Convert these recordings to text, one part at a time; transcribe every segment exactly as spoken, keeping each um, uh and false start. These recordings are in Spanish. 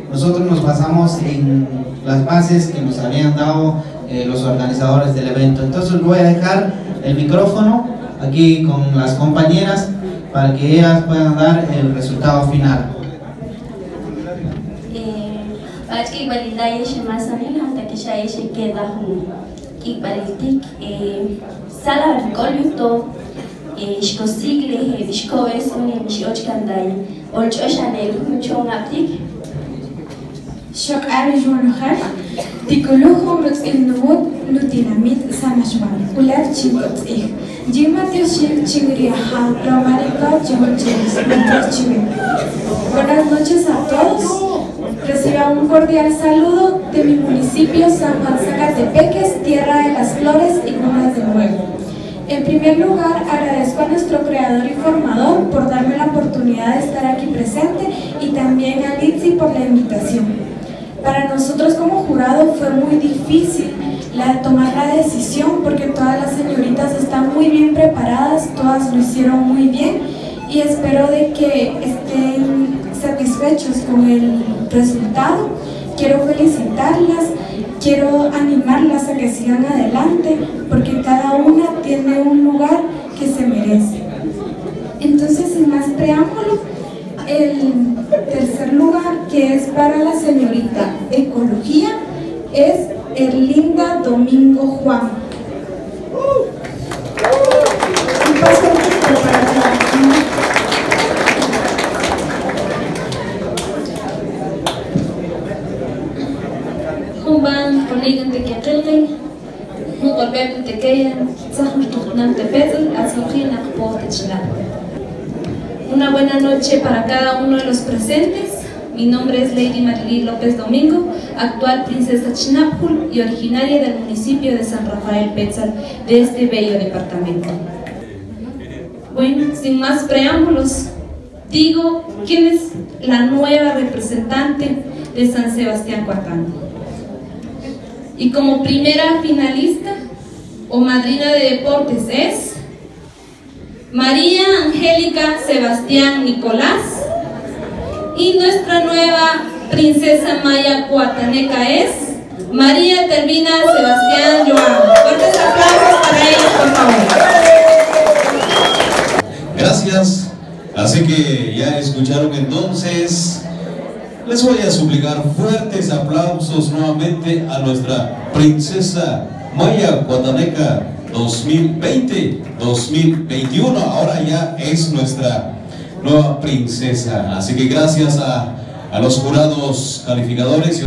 nosotros nos basamos en las bases que nos habían dado eh, los organizadores del evento. Entonces voy a dejar el micrófono aquí con las compañeras para que ellas puedan dar el resultado final. Aquí validaya shemasanil hasta que ya ella queda y validtik sala alcoholito shkosigle he shkoves un shkochkanday olchoshanel muchon aptik Shok arjun har tikuluhum rux ilnumut nutinamit samashwan ular chinkot ich Jimatio chingria ha romarika chimochis Buenas noches a todos. Reciban un cordial saludo de mi municipio San Juan Zacatepeques, tierra de las flores y cuna de nuevo. En primer lugar, agradezco a nuestro creador y formador por darme la oportunidad de estar aquí presente y también a Litsi por la invitación. Para nosotros como jurado fue muy difícil la, tomar la decisión porque todas las señoritas están muy bien preparadas, todas lo hicieron muy bien y espero de que estén satisfechos con el resultado. Quiero felicitarlas, quiero animarlas a que sigan adelante porque cada una tiene un lugar que se merece. Entonces, sin más preámbulo, el tercer lugar, que es para la señorita Ecología, es Erlinda Domingo Juan. Un paso para la Humban colegan de Kekelin, un golpe de Keyan, Zahmutuknam de Petel, Azorina Potechla. Una buena noche para cada uno de los presentes. Mi nombre es Lady Marily López Domingo, actual princesa Chinapjul y originaria del municipio de San Rafael Petzal, de este bello departamento. Bueno, sin más preámbulos, digo quién es la nueva representante de San Sebastián Coacán. Y como primera finalista o madrina de deportes es María Angélica Sebastián Nicolás, y nuestra nueva princesa maya coataneca es María Termina Sebastián Joan. Fuertes aplausos para ellos, por favor. Gracias. Así que ya escucharon entonces. Les voy a suplicar fuertes aplausos nuevamente a nuestra princesa maya coataneca dos mil veinte dos mil veintiuno. Ahora ya es nuestra nueva princesa. Así que gracias a, a los jurados calificadores.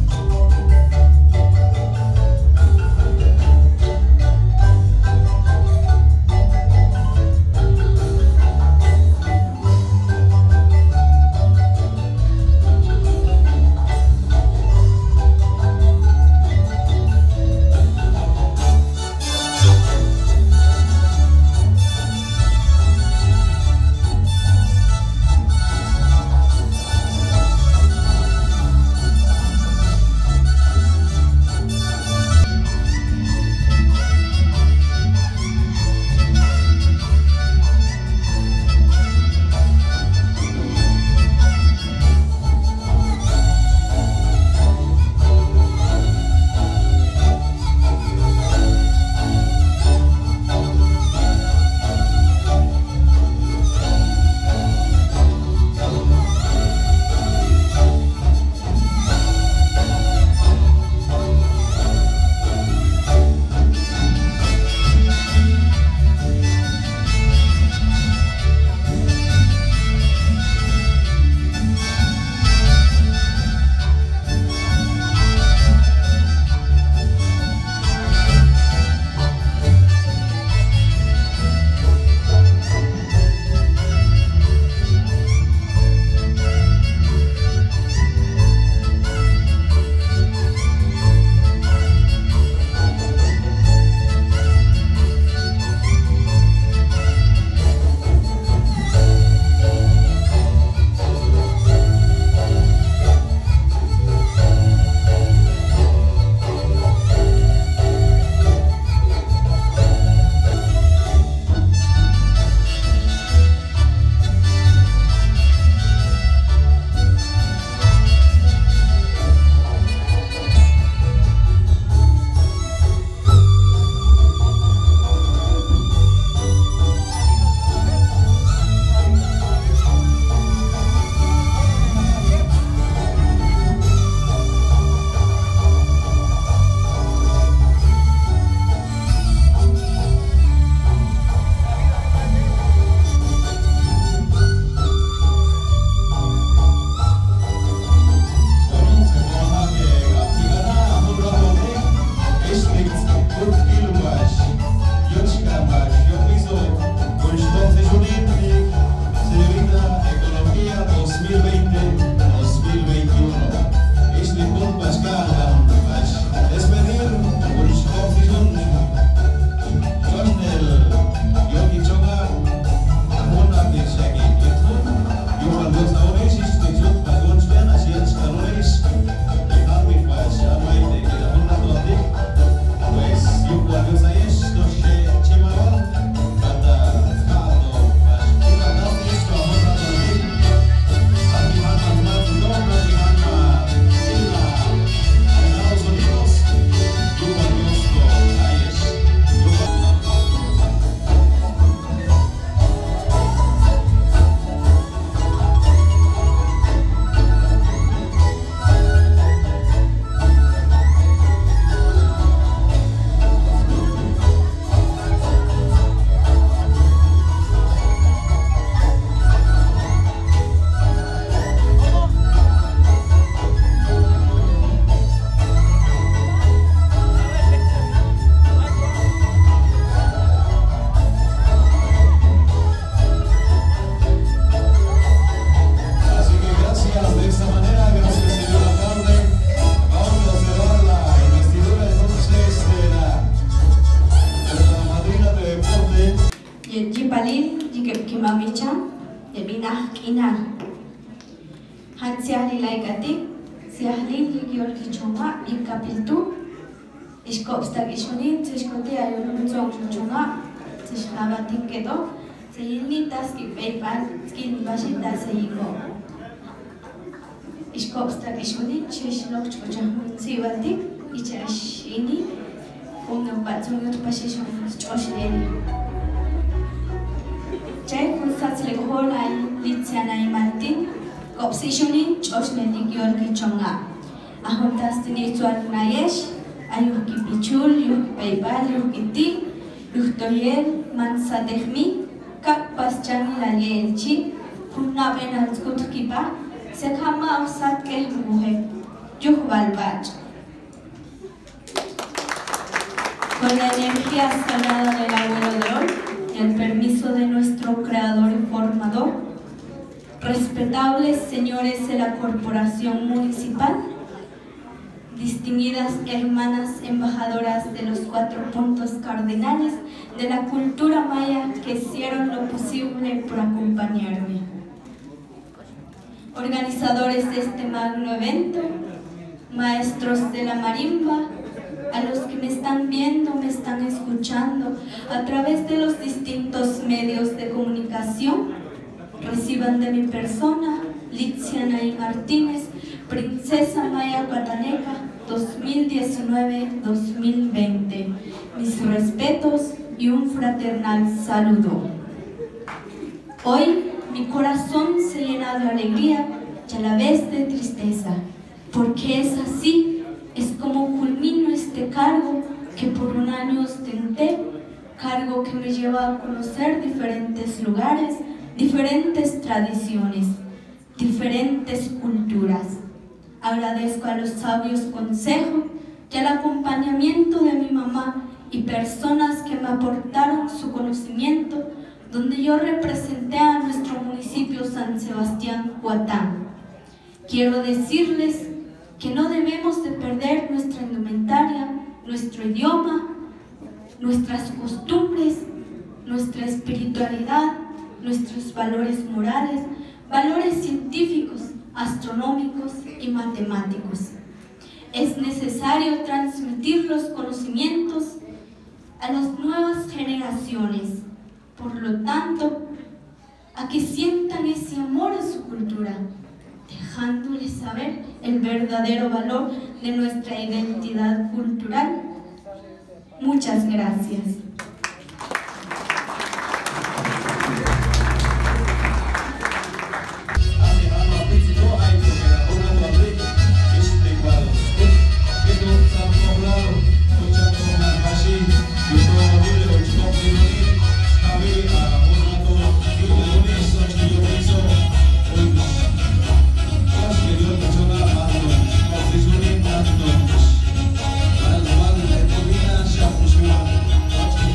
Walti, si ahlin gigior kichonga, y capiltu, ishkopstak ishonin, tishkote ayun zong chonga, tishkabatin kedo, se yilnitas ki paypan, skin bashita se yigo. Ishkopstak ishonin, chishnok chochahun si walti, ichashini, uno batzun yut pasishon chosheni. Chay kunsats lekhol ay Litsiana y Martin, Kopsishonin, Chosnetik Yorki Chonga. Ahontas tinitsual nayesh, ayuki pichul, yuki paybal, yuki ti, yuhtoyel, mansadehmi, kak paschani la yelchi, punnaben al skutkipa, sekama osat ke muhe, yuhbalbach. Con la energía sagrada del abuelo de hoy, el permiso de nuestro creador y formador, respetables señores de la corporación municipal, distinguidas hermanas embajadoras de los cuatro puntos cardinales de la cultura maya que hicieron lo posible por acompañarme, organizadores de este magno evento, maestros de la marimba, a los que me están viendo, me están escuchando a través de los distintos medios de comunicación, reciban de mi persona, Litsiana y Martínez, Princesa Maya Guataneca dos mil diecinueve dos mil veinte, mis respetos y un fraternal saludo. Hoy mi corazón se llena de alegría y a la vez de tristeza, porque es así. Es como culmino este cargo que por un año ostenté, cargo que me lleva a conocer diferentes lugares, diferentes tradiciones, diferentes culturas. Agradezco a los sabios consejos y al acompañamiento de mi mamá y personas que me aportaron su conocimiento, donde yo representé a nuestro municipio San Sebastián Huatán. Quiero decirles que no debemos de perder nuestra indumentaria, nuestro idioma, nuestras costumbres, nuestra espiritualidad, nuestros valores morales, valores científicos, astronómicos y matemáticos. Es necesario transmitir los conocimientos a las nuevas generaciones, por lo tanto, a que sientan ese amor a su cultura, dejándoles saber el verdadero valor de nuestra identidad cultural. Muchas gracias. Gracias.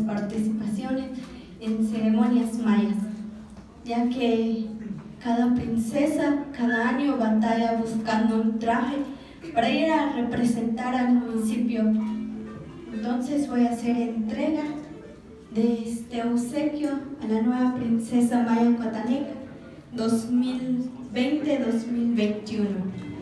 participaciones en ceremonias mayas, ya que cada princesa cada año batalla buscando un traje para ir a representar al municipio. Entonces voy a hacer entrega de este obsequio a la nueva princesa maya Coataneca dos mil veinte dos mil veintiuno.